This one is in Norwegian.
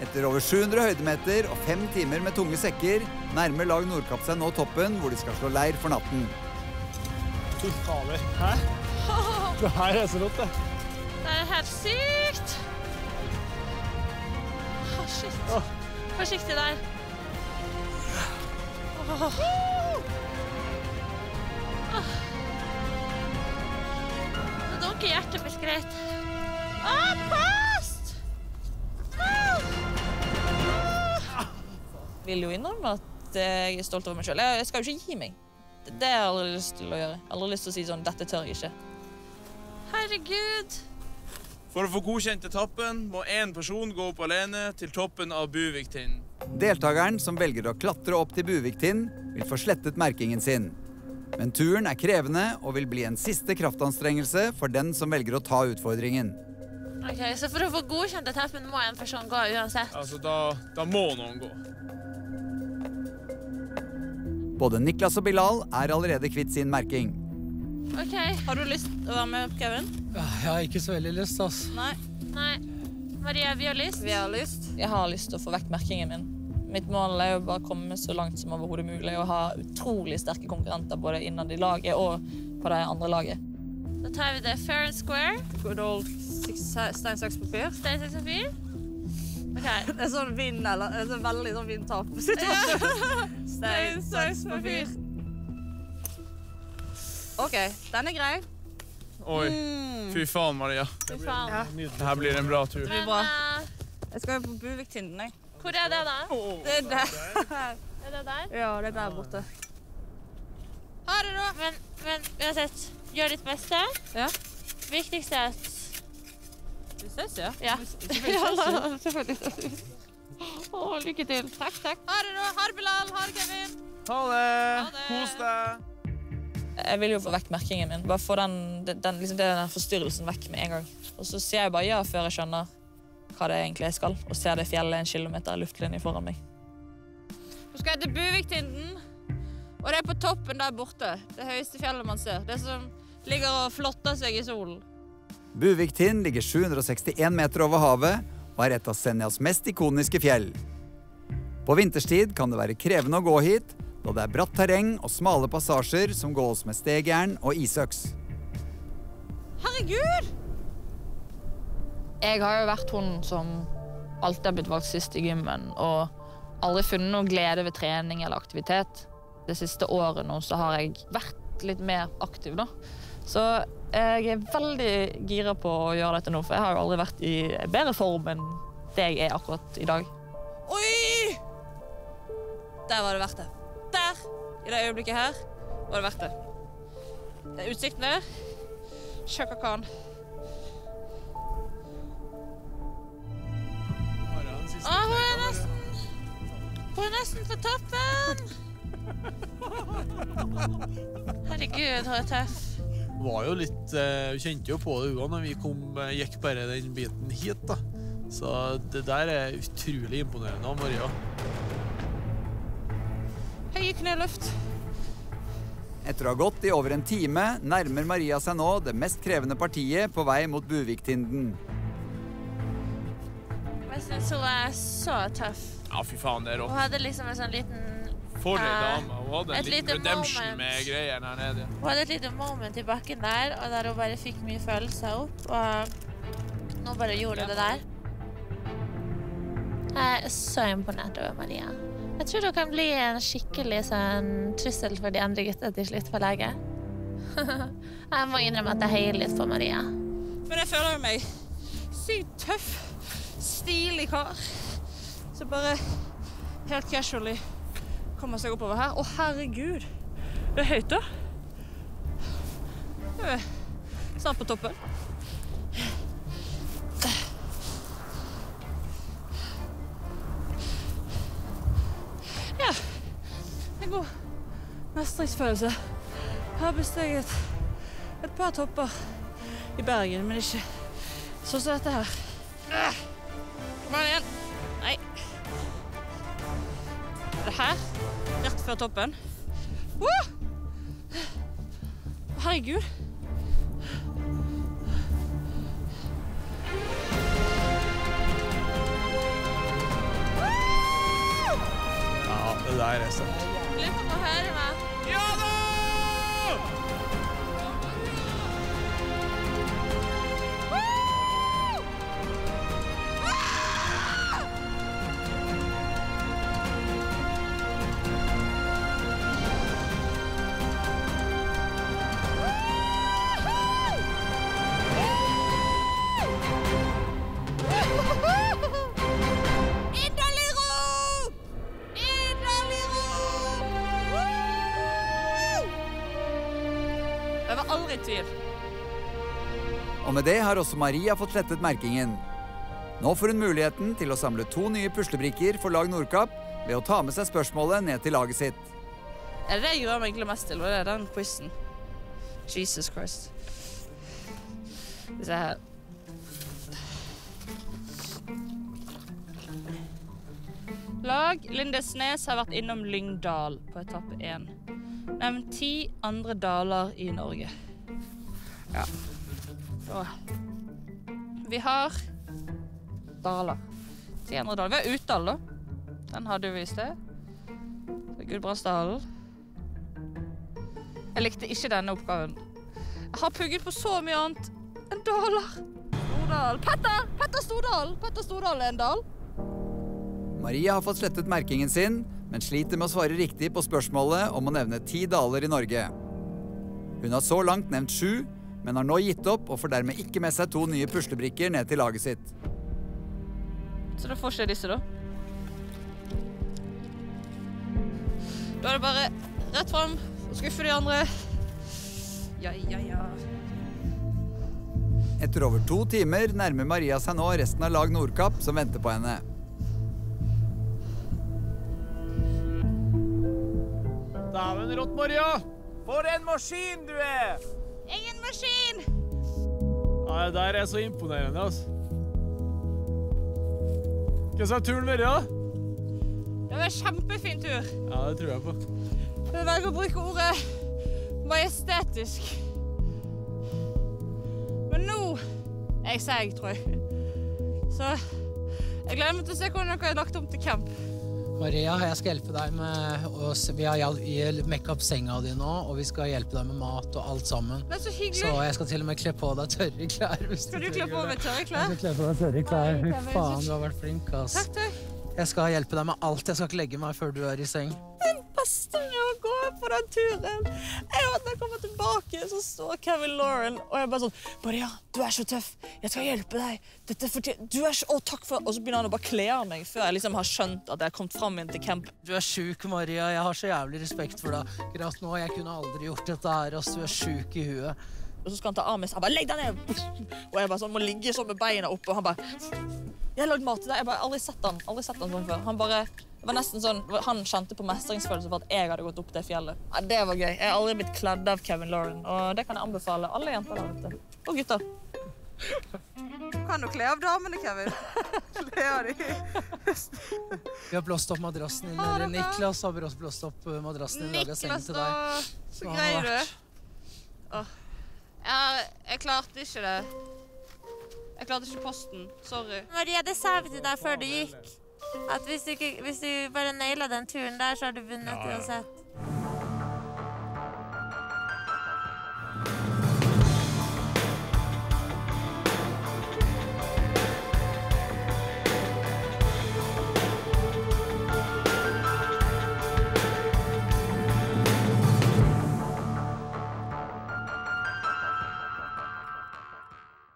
Etter over 700 høydemeter og 5 timer med tunge sekker, nærmer lag Nordkapp seg nå toppen, hvor de skal slå leir for natten. Fy fader. Hæ? Det her så rått, det. Det helt sykt. Shit. Forsiktig der. Nå dunker hjertet mitt greit. Past! Jeg vil jo innrømme at jeg stolt over meg selv. Jeg skal jo ikke gi meg. Det har jeg aldri lyst til å gjøre. Jeg har aldri lyst til å si sånn, dette tør jeg ikke. Herregud. For å få godkjent etappen må en person gå opp alene til toppen av Buviktinden. Deltakeren som velger å klatre opp til Buviktinden vil få slettet merkingen sin. Men turen krevende og vil bli en siste kraftanstrengelse for den som velger å ta utfordringen. Ok, så for å få godkjent etappen må en person gå uansett? Altså, da må noen gå. Både Niklas og Bilal allerede kvitt sin merking. Ok. Har du lyst til å være med, Kevin? Ja, jeg har ikke så veldig lyst, ass. Nei. Maria, vi har lyst? Vi har lyst. Jeg har lyst til å få vekk merkingen min. Mitt mål jo bare å komme så langt som overhodet mulig og ha utrolig sterke konkurrenter både innad i laget og på det andre laget. Da tar vi det fair and square. Good old stein, saks, papir. Stein, saks, papir. Ok. Det sånn vinn, eller det veldig sånn vinn-tap-situasjon. Stein, saks, papir. Ok, den grei. Oi, fy faen, Maria. Fy faen. Det her blir en bra tur. Det blir bra. Jeg skal jo på Buviktinden, jeg. Hvor det da? Det der. Er det der? Ja, det der borte. Ha det da. Men uansett, gjør ditt beste. Ja. Viktigst at... Vi ses, ja. Ja. Selvfølgelig ses vi. Lykke til. Takk. Ha det da. Ha det, Bilal. Ha det, Kevin. Ha det. Kos deg. Jeg vil jo få vekk merkingen min. Bare få den forstyrrelsen vekk med en gang. Og så sier jeg bare ja før jeg skjønner hva det egentlig jeg skal, og ser det fjellet 1 kilometer i luftlinje foran meg. Nå skal jeg til Buviktinden, og det på toppen der borte. Det høyeste fjellet man ser. Det som ligger og flotter seg i solen. Buviktinden ligger 761 meter over havet og et av Senjas mest ikoniske fjell. På vinterstid kan det være krevende å gå hit, da det bratt terreng og smale passasjer som gås med stegjern og isøks. Herregud! Jeg har jo vært hun som alltid har blitt valgt sist i gymmen, og aldri funnet noe glede ved trening eller aktivitet. Det siste året nå så har jeg vært litt mer aktiv da. Så jeg veldig gira på å gjøre dette nå, for jeg har jo aldri vært i bedre form enn det jeg akkurat i dag. Oi! Der var det verdt det. Der, i det øyeblikket her, var det verdt det. Det utsikten der. Chaka Khan. Hun nesten på toppen! Herregud, hun tøff. Det var jo litt, vi kjente jo på det når vi gikk bare den biten hit da. Så det der utrolig imponerende av Maria. Høye kneløft. Etter å ha gått i over 1 time, nærmer Maria seg nå det mest krevende partiet på vei mot Buviktinden. Jeg synes hun så tøff. Ja, fy faen, det rått. Hun hadde liksom en sånn liten... For en dame. Hun hadde en liten redemption moment. med greier her nede. Hun hadde et lite moment i bakken der, og der hun bare fikk mye følelser opp, og nå bare gjorde hun det der. Jeg så imponert over Maria. Jeg tror hun kan bli en skikkelig sånn trussel for de andre gutta til slutt på laget. Jeg må innrømme at jeg heier litt på Maria. Men jeg føler jo meg sykt tøff, stilig kar. Så bare helt casually kommer seg oppover her. Å, herregud! Det høyt da. Snart på toppen. Ja, en god mestringsfølelse. Jeg har besteget et par topper i Bergen, men ikke sånn som dette her. Kom an igjen. Nei. Er det her? Rett før toppen. Herregud. der, altså. Lurer på å høre meg. Ja da! Jeg var aldri i tvil. Og med det har også Maria fått slettet merkingen. Nå får hun muligheten til å samle 2 nye puslebrikker for lag Nordkapp ved å ta med seg spørsmålet ned til laget sitt. Er det jeg gjør meg egentlig mest til? Hva er den quizen? Jesus Christ. Skal vi se her. Lag Lindesnes har vært innom Lyngdal på etappe 1. Nevn 10 andre daler i Norge. Ja. Så. Vi har daler. 10 andre daler. Vi har Utdal, da. Den hadde vi i sted. Gudbrandsdalen. Jeg likte ikke denne oppgaven. Jeg har pugget på så mye annet enn daler. Stordal. Petter Stordal! Petter Stordal er en dal. Maria har fått slettet merkingen sin, men sliter med å svare riktig på spørsmålet om å nevne 10 daler i Norge. Hun har så langt nevnt 7, men har nå gitt opp og får dermed ikke med seg 2 nye puslebrikker ned til laget sitt. Så da får ikke disse, da. Da er det bare rett frem og skuffe de andre. Ja. Etter over 2 timer nærmer Maria seg nå resten av lag Nordkapp som venter på henne. Dæven rått, Maria! For en maskin du er! Ingen maskin! Ja, det der er så imponerende, altså. Hva sa turen vært, da? Det var en kjempefin tur. Ja, det tror jeg på. Jeg velger å bruke ordet majestetisk. Men nå er jeg seg, tror jeg. Så jeg gleder meg til å se hvordan dere har lagt om til camp. Maria, jeg skal hjelpe deg med vi har mekket opp senga di nå, og vi skal hjelpe deg med mat og alt sammen. Det er så hyggelig. Så jeg skal til og med kle på deg tørre klær. Skal du kle på meg tørre klær? Jeg skal kle på deg tørre klær. Fy faen, du har vært flink, ass. Takk. Jeg skal hjelpe deg med alt. Jeg skal ikke legge meg før du er i seng. Den beste med å gå på den turen. Når jeg kommer tilbake, så står Kevin Lauren, og jeg bare sånn, Maria, du er så tøff. Jeg skal hjelpe deg. Du er så... takk for... Og så begynner han å bare kle av meg, før jeg liksom har skjønt at jeg har kommet frem inn til camp. Du er syk, Maria. Jeg har så jævlig respekt for deg. Akkurat nå, jeg kunne aldri gjort dette her, ass. Du er syk i huet. Og så skal han ta av meg, så han bare, legg deg ned! Og jeg bare sånn, må ligge sånn med beina oppe, og han bare... Jeg har lagd mat til deg. Jeg har aldri sett han sånn før. Han bare, det var nesten sånn, han kjente på mestringsfølelse for at jeg hadde gått opp det fjellet. Ja, det var gøy. Jeg har aldri blitt kledd av Kevin Lauren, og det kan jeg anbefale alle jenter der ute. Og gutter. Kan du kle av damene, Kevin? Kle av de. Vi har blåst opp madrassen din, eller Niklas har blåst opp madrassen din, laget seng til deg. Så grei du er. Jeg klarte ikke det. Jeg klarte ikke posten. Sorry. Maria, det sa vi til deg før du gikk. At hvis du bare nailet den turen der, så har du vunnet uansett.